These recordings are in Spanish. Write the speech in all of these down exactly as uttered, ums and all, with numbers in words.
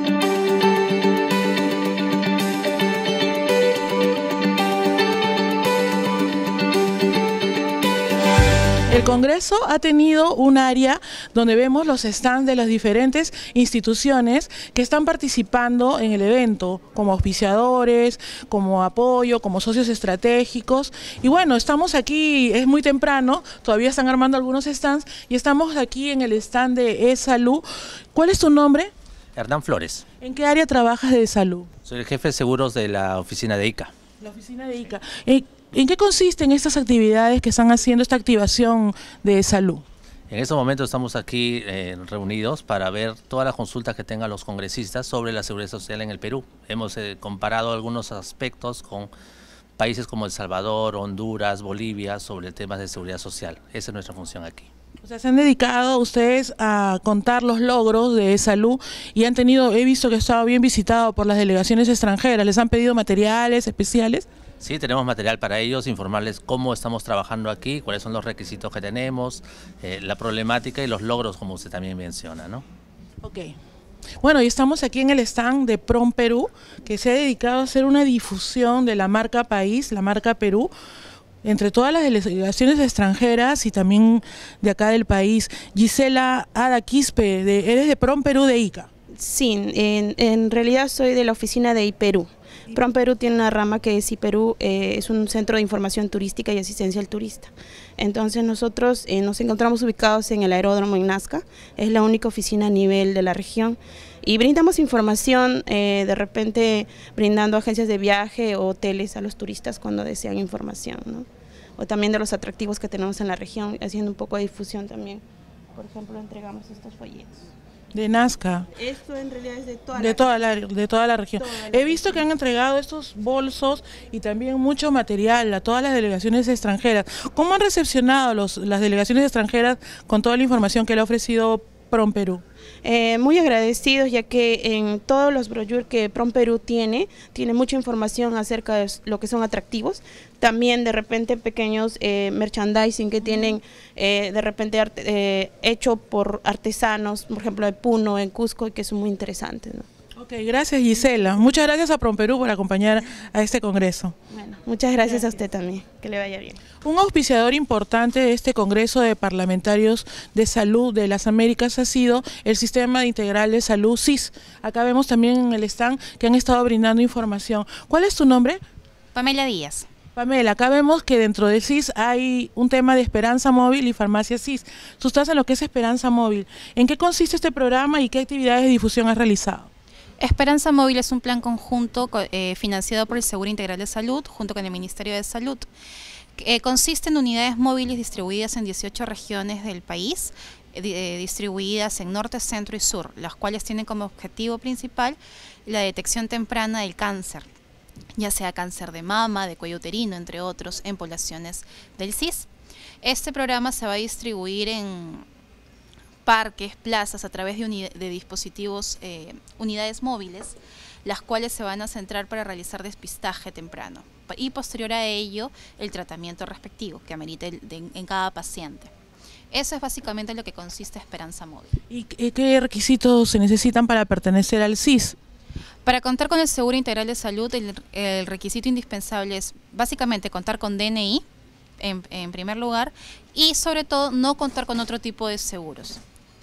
El Congreso ha tenido un área donde vemos los stands de las diferentes instituciones que están participando en el evento, como auspiciadores, como apoyo, como socios estratégicos. Y bueno, estamos aquí, es muy temprano, todavía están armando algunos stands y estamos aquí en el stand de eSalud. ¿Cuál es tu nombre? Hernán Flores. ¿En qué área trabajas de salud? Soy el jefe de seguros de la oficina de I C A. La oficina de I C A. ¿En, ¿en qué consisten estas actividades que están haciendo esta activación de salud? En estos momentos estamos aquí eh, reunidos para ver todas las consultas que tengan los congresistas sobre la seguridad social en el Perú. Hemos eh, comparado algunos aspectos con países como El Salvador, Honduras, Bolivia, sobre temas de seguridad social. Esa es nuestra función aquí. O sea, se han dedicado ustedes a contar los logros de salud y han tenido, he visto que ha estado bien visitado por las delegaciones extranjeras. ¿Les han pedido materiales especiales? Sí, tenemos material para ellos, informarles cómo estamos trabajando aquí, cuáles son los requisitos que tenemos, eh, la problemática y los logros, como usted también menciona, ¿no? Ok. Bueno, y estamos aquí en el stand de PROMPerú, que se ha dedicado a hacer una difusión de la marca país, la marca Perú, entre todas las delegaciones extranjeras y también de acá del país. Gisela Ada Quispe, de, eres de PROMPerú de I C A. Sí, en, en realidad soy de la oficina de IPerú. PROMPerú tiene una rama que es IPerú, eh, es un centro de información turística y asistencia al turista. Entonces nosotros eh, nos encontramos ubicados en el aeródromo en Nazca, es la única oficina a nivel de la región y brindamos información, eh, de repente brindando agencias de viaje o hoteles a los turistas cuando desean información, ¿no? O también de los atractivos que tenemos en la región, haciendo un poco de difusión también. Por ejemplo, entregamos estos folletos. De Nazca. Esto en realidad es de toda de la toda la de toda la región. Toda la He visto región. que han entregado estos bolsos y también mucho material a todas las delegaciones extranjeras. ¿Cómo han recepcionado los, las delegaciones extranjeras con toda la información que le ha ofrecido PROMPerú? Eh, muy agradecidos, ya que en todos los brochures que PROMPerú tiene, tiene mucha información acerca de lo que son atractivos, también de repente pequeños eh, merchandising que tienen eh, de repente arte, eh, hecho por artesanos, por ejemplo de Puno, en Cusco, que son muy interesantes, ¿no? Ok, gracias Gisela, muchas gracias a PROMPerú por acompañar a este congreso. Bueno, muchas gracias, gracias a usted también, que le vaya bien. Un auspiciador importante de este Congreso de Parlamentarios de Salud de las Américas ha sido el Sistema Integral de Salud S I S. Acá vemos también en el stand que han estado brindando información. ¿Cuál es tu nombre? Pamela Díaz. Pamela, acá vemos que dentro del S I S hay un tema de Esperanza Móvil y Farmacia S I S. Tú estás en lo que es Esperanza Móvil. ¿En qué consiste este programa y qué actividades de difusión has realizado? Esperanza Móvil es un plan conjunto eh, financiado por el Seguro Integral de Salud junto con el Ministerio de Salud. Eh, consiste en unidades móviles distribuidas en dieciocho regiones del país, eh, distribuidas en norte, centro y sur, las cuales tienen como objetivo principal la detección temprana del cáncer, ya sea cáncer de mama, de cuello uterino, entre otros, en poblaciones del S I S. Este programa se va a distribuir en parques, plazas, a través de, de dispositivos, eh, unidades móviles, las cuales se van a centrar para realizar despistaje temprano y posterior a ello el tratamiento respectivo que amerite de, en cada paciente. Eso es básicamente lo que consiste Esperanza Móvil. ¿Y qué requisitos se necesitan para pertenecer al S I S? Para contar con el Seguro Integral de Salud, el, el requisito indispensable es básicamente contar con D N I en, en primer lugar y sobre todo no contar con otro tipo de seguros.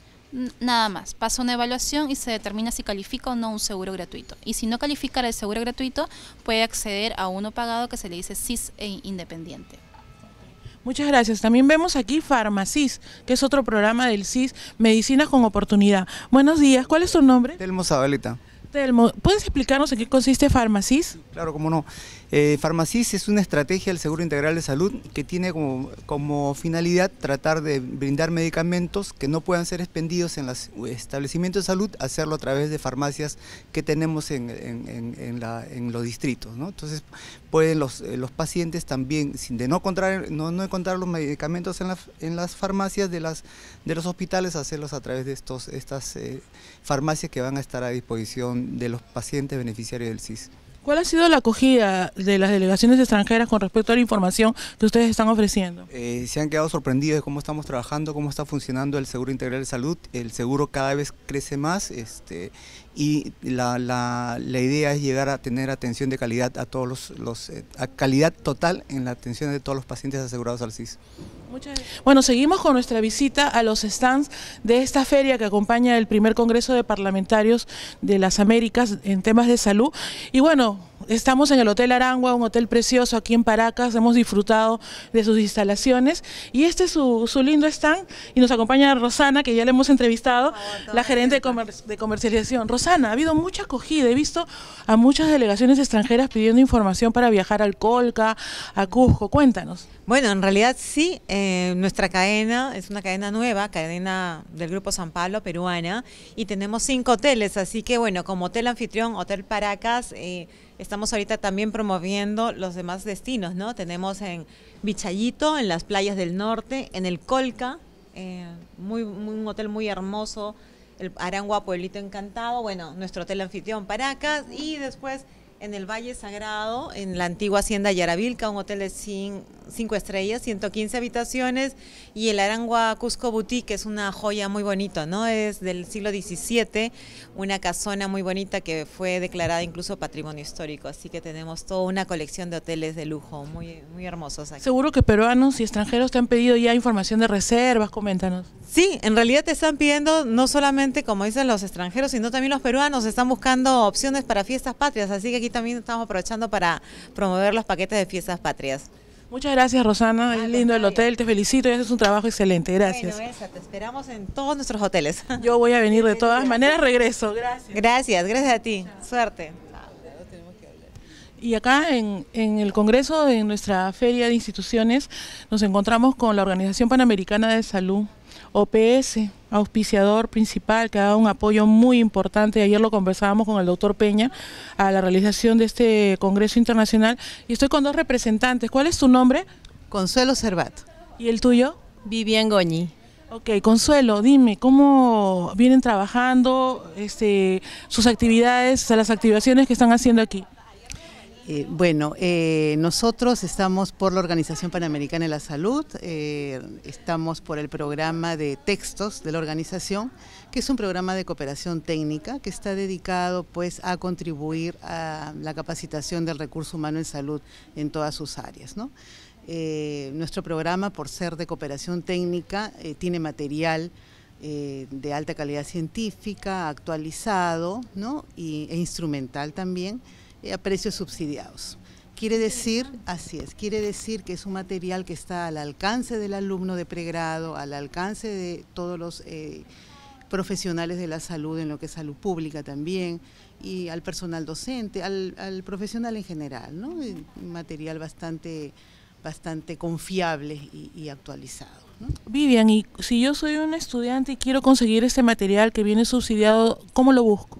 Nada más, pasa una evaluación y se determina si califica o no un seguro gratuito. Y si no calificara el seguro gratuito, puede acceder a uno pagado que se le dice S I S e independiente. Muchas gracias. También vemos aquí Farmacis, que es otro programa del S I S, Medicinas con Oportunidad. Buenos días, ¿cuál es tu nombre? Telmo Zabaleta. Telmo, ¿puedes explicarnos en qué consiste Farmacis? Claro, cómo no. Eh, Farmacis es una estrategia del Seguro Integral de Salud que tiene como, como finalidad tratar de brindar medicamentos que no puedan ser expendidos en los establecimientos de salud, hacerlo a través de farmacias que tenemos en, en, en, en, la, en los distritos, ¿no? Entonces pueden los, eh, los pacientes también, sin de no encontrar, no, no encontrar los medicamentos en, la, en las farmacias de, las, de los hospitales, hacerlos a través de estos, estas eh, farmacias que van a estar a disposición de los pacientes beneficiarios del S I S. ¿Cuál ha sido la acogida de las delegaciones extranjeras con respecto a la información que ustedes están ofreciendo? Eh, se han quedado sorprendidos de cómo estamos trabajando, cómo está funcionando el Seguro Integral de Salud. El seguro cada vez crece más este, y la, la, la idea es llegar a tener atención de calidad a todos los, los eh, a calidad total en la atención de todos los pacientes asegurados al C I S. Muchas... Bueno, seguimos con nuestra visita a los stands de esta feria que acompaña el primer Congreso de Parlamentarios de las Américas en temas de salud. Y bueno, estamos en el Hotel Arangua, un hotel precioso aquí en Paracas, hemos disfrutado de sus instalaciones y este es su, su lindo stand y nos acompaña Rosana, que ya le hemos entrevistado, la gerente de, comer de comercialización. Rosana, ha habido mucha acogida, he visto a muchas delegaciones extranjeras pidiendo información para viajar al Colca, a Cusco, cuéntanos. Bueno, en realidad sí, eh, nuestra cadena es una cadena nueva, cadena del Grupo San Pablo, peruana, y tenemos cinco hoteles, así que bueno, como hotel anfitrión, Hotel Paracas, eh, estamos ahorita también promoviendo los demás destinos, ¿no? Tenemos en Vichayito, en las playas del norte, en el Colca, eh, muy, muy, un hotel muy hermoso, el Arangua Pueblito Encantado, bueno, nuestro hotel anfitrión Paracas, y después en el Valle Sagrado, en la antigua Hacienda Yaravilca, un hotel de cinco estrellas, ciento quince habitaciones, y el Arangua Cusco Boutique, que es una joya muy bonita, ¿no? Es del siglo diecisiete, una casona muy bonita que fue declarada incluso patrimonio histórico, así que tenemos toda una colección de hoteles de lujo, muy, muy hermosos aquí. Seguro que peruanos y extranjeros te han pedido ya información de reservas, coméntanos. Sí, en realidad te están pidiendo no solamente, como dicen los extranjeros, sino también los peruanos están buscando opciones para fiestas patrias, así que aquí también estamos aprovechando para promover los paquetes de fiestas patrias. Muchas gracias, Rosana, es lindo el hotel, te felicito y haces un trabajo excelente, gracias. Bueno, esa, te esperamos en todos nuestros hoteles. Yo voy a venir de todas maneras, regreso, gracias. Gracias, gracias a ti, suerte. Y acá en, en el Congreso, en nuestra feria de instituciones, nos encontramos con la Organización Panamericana de Salud, O P S, auspiciador principal, que ha dado un apoyo muy importante. Ayer lo conversábamos con el doctor Peña a la realización de este Congreso Internacional. Y estoy con dos representantes. ¿Cuál es tu nombre? Consuelo Cervat. ¿Y el tuyo? Vivian Goñi. Ok, Consuelo, dime, ¿cómo vienen trabajando este, sus actividades, o sea, las activaciones que están haciendo aquí? Eh, bueno, eh, nosotros estamos por la Organización Panamericana de la Salud, eh, estamos por el programa de textos de la organización, que es un programa de cooperación técnica que está dedicado pues a contribuir a la capacitación del recurso humano en salud en todas sus áreas, ¿no? Eh, nuestro programa, por ser de cooperación técnica, eh, tiene material eh, de alta calidad científica, actualizado, ¿no? y, e instrumental también, a precios subsidiados. Quiere decir, así es, quiere decir que es un material que está al alcance del alumno de pregrado, al alcance de todos los eh, profesionales de la salud, en lo que es salud pública también, y al personal docente, al, al profesional en general, ¿no? Un material bastante, bastante confiable y, y actualizado, ¿no? Vivian, y si yo soy una estudiante y quiero conseguir este material que viene subsidiado, ¿cómo lo busco?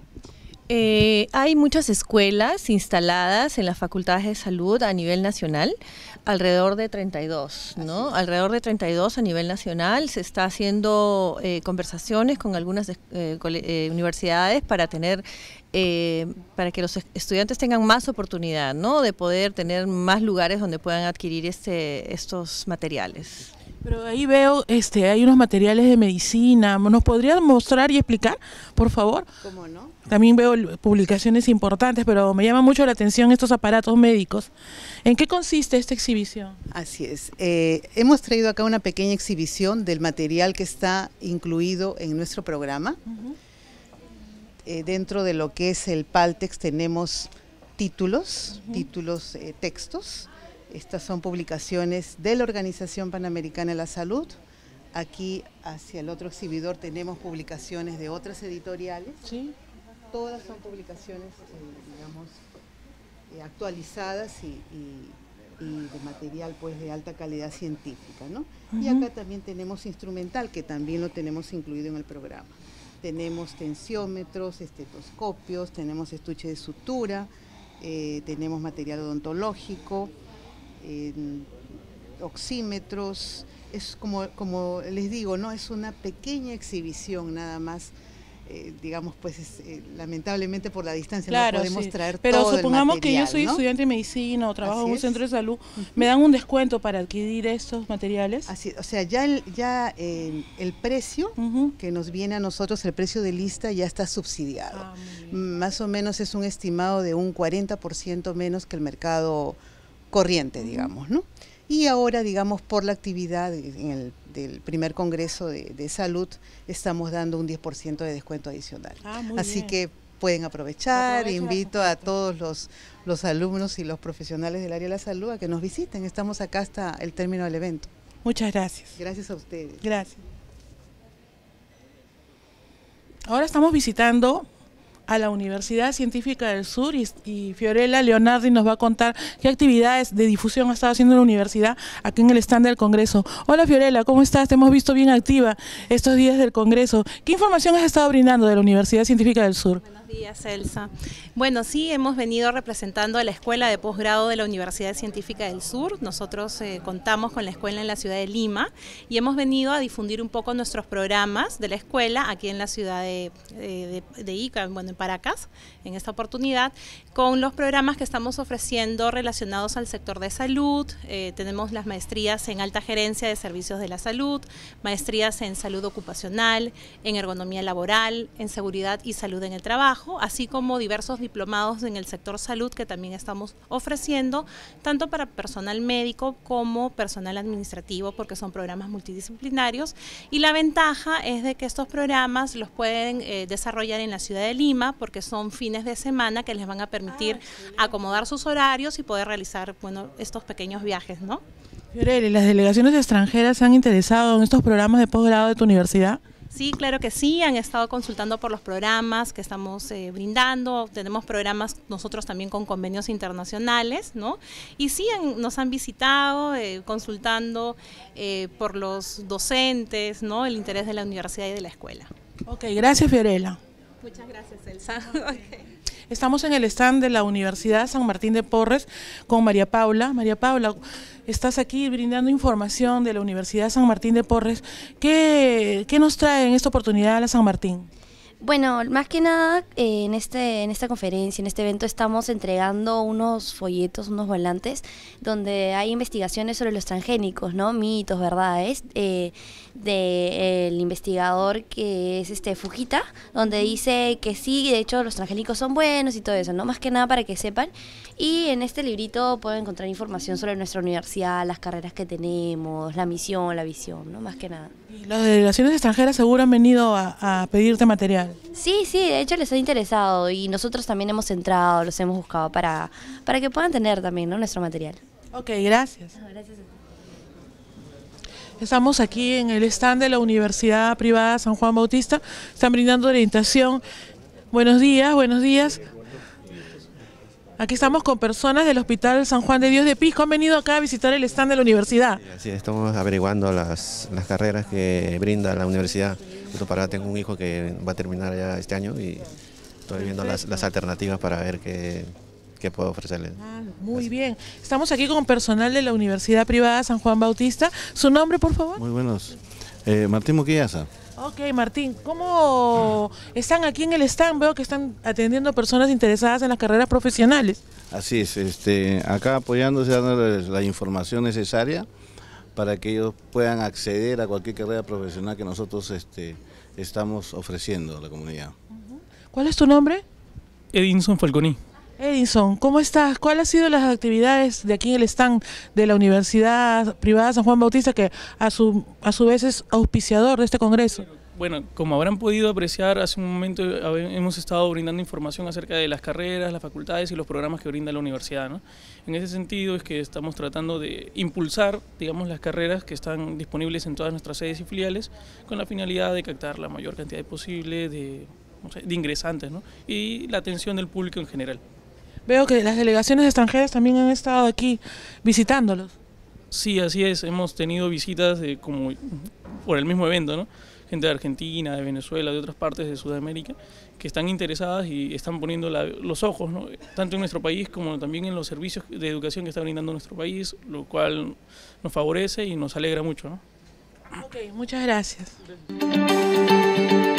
Eh, hay muchas escuelas instaladas en las facultades de salud a nivel nacional, alrededor de treinta y dos, ¿no? Alrededor de treinta y dos a nivel nacional. Se está haciendo eh, conversaciones con algunas eh, eh, universidades para tener, eh, para que los estudiantes tengan más oportunidad, ¿no? De poder tener más lugares donde puedan adquirir este, estos materiales. Pero ahí veo, este, hay unos materiales de medicina. ¿Nos podrías mostrar y explicar, por favor? ¿Cómo no? También veo publicaciones importantes, pero me llama mucho la atención estos aparatos médicos. ¿En qué consiste esta exhibición? Así es. Eh, hemos traído acá una pequeña exhibición del material que está incluido en nuestro programa. Uh-huh. eh, dentro de lo que es el Paltex tenemos títulos, uh-huh. títulos, eh, textos. Estas son publicaciones de la Organización Panamericana de la Salud. Aquí hacia el otro exhibidor tenemos publicaciones de otras editoriales. Sí. Todas son publicaciones, eh, digamos, eh, actualizadas y, y, y de material pues de alta calidad científica, ¿no? Uh-huh. Y acá también tenemos instrumental, que también lo tenemos incluido en el programa. Tenemos tensiómetros, estetoscopios, tenemos estuche de sutura, eh, tenemos material odontológico, eh, oxímetros. Es como, como les digo, ¿no? Es una pequeña exhibición nada más eh, digamos, pues es, eh, lamentablemente por la distancia claro, no podemos sí. traer Pero todo supongamos el material, que yo soy ¿no? estudiante de medicina o trabajo Así en un es. centro de salud, ¿me dan un descuento para adquirir estos materiales? Así, o sea, ya el, ya, eh, el precio Uh-huh. que nos viene a nosotros, el precio de lista ya está subsidiado. Ah, muy bien. Más o menos es un estimado de un cuarenta por ciento menos que el mercado corriente, digamos, ¿no? Y ahora, digamos, por la actividad en el, del primer Congreso de, de Salud, estamos dando un diez por ciento de descuento adicional. Ah, muy Así bien. que pueden aprovechar, Aprovechen las invito a ofertas. todos los, los alumnos y los profesionales del área de la salud a que nos visiten. Estamos acá hasta el término del evento. Muchas gracias. Gracias a ustedes. Gracias. Ahora estamos visitando a la Universidad Científica del Sur y, y Fiorella Leonardi nos va a contar qué actividades de difusión ha estado haciendo la universidad aquí en el stand del Congreso. Hola Fiorella, ¿cómo estás? Te hemos visto bien activa estos días del Congreso. ¿Qué información has estado brindando de la Universidad Científica del Sur? Buenos días, Elsa. Bueno, sí, hemos venido representando a la Escuela de Posgrado de la Universidad Científica del Sur. Nosotros eh, contamos con la escuela en la ciudad de Lima y hemos venido a difundir un poco nuestros programas de la escuela aquí en la ciudad de, de, de, de Ica, bueno, en Paracas, en esta oportunidad, con los programas que estamos ofreciendo relacionados al sector de salud. Eh, tenemos las maestrías en alta gerencia de servicios de la salud, maestrías en salud ocupacional, en ergonomía laboral, en seguridad y salud en el trabajo, así como diversos diplomados en el sector salud que también estamos ofreciendo, tanto para personal médico como personal administrativo, porque son programas multidisciplinarios. Y la ventaja es de que estos programas los pueden eh, desarrollar en la ciudad de Lima, porque son fines de semana que les van a permitir acomodar sus horarios y poder realizar, bueno, estos pequeños viajes, ¿no? Fiorella, ¿las delegaciones extranjeras se han interesado en estos programas de posgrado de tu universidad? Sí, claro que sí, han estado consultando por los programas que estamos eh, brindando, tenemos programas nosotros también con convenios internacionales, ¿no? Y sí, han, nos han visitado eh, consultando eh, por los docentes, ¿no? El interés de la universidad y de la escuela. Ok, gracias Fiorella. Muchas gracias, Elsa. Okay. Estamos en el stand de la Universidad San Martín de Porres con María Paula. María Paula, estás aquí brindando información de la Universidad San Martín de Porres. ¿Qué, qué nos trae en esta oportunidad a la San Martín? Bueno, más que nada eh, en, este, en esta conferencia, en este evento estamos entregando unos folletos, unos volantes, donde hay investigaciones sobre los transgénicos, ¿no? Mitos, verdades, eh, del investigador que es este Fujita, donde dice que sí, de hecho los transgénicos son buenos y todo eso, ¿no? Más que nada para que sepan. Y en este librito pueden encontrar información sobre nuestra universidad, las carreras que tenemos, la misión, la visión, ¿no? Más que nada. Y las delegaciones extranjeras seguro han venido a, a pedirte material. Sí, sí, de hecho les ha interesado y nosotros también hemos entrado, los hemos buscado para, para que puedan tener también, ¿no? Nuestro material. Ok, gracias. No, gracias. Estamos aquí en el stand de la Universidad Privada San Juan Bautista, están brindando orientación. Buenos días, buenos días. Aquí estamos con personas del Hospital San Juan de Dios de Pisco, han venido acá a visitar el stand de la universidad. Sí, así estamos averiguando las, las carreras que brinda la universidad. Justo para tengo un hijo que va a terminar ya este año y estoy viendo las, las alternativas para ver qué, qué puedo ofrecerle. Ah, muy bien. Estamos aquí con personal de la Universidad Privada San Juan Bautista. ¿Su nombre, por favor? Muy buenos. Eh, Martín Muquillaza. Ok, Martín, ¿cómo están aquí en el stand? Veo que están atendiendo personas interesadas en las carreras profesionales. Así es, este, acá apoyándose, dándoles la información necesaria para que ellos puedan acceder a cualquier carrera profesional que nosotros este, estamos ofreciendo a la comunidad. ¿Cuál es tu nombre? Edinson Falconi. Edinson, ¿cómo estás? ¿Cuáles han sido las actividades de aquí en el stand de la Universidad Privada San Juan Bautista, que a su, a su vez es auspiciador de este congreso? Bueno, como habrán podido apreciar, hace un momento hemos estado brindando información acerca de las carreras, las facultades y los programas que brinda la universidad, ¿no? En ese sentido es que estamos tratando de impulsar, digamos, las carreras que están disponibles en todas nuestras sedes y filiales, con la finalidad de captar la mayor cantidad posible de, no sé, de ingresantes, ¿no? Y la atención del público en general. Veo que las delegaciones extranjeras también han estado aquí visitándolos. Sí, así es. Hemos tenido visitas de, como por el mismo evento, ¿no? Gente de Argentina, de Venezuela, de otras partes de Sudamérica, que están interesadas y están poniendo la, los ojos, ¿no? Tanto en nuestro país como también en los servicios de educación que está brindando nuestro país, lo cual nos favorece y nos alegra mucho, ¿no? Ok, muchas gracias.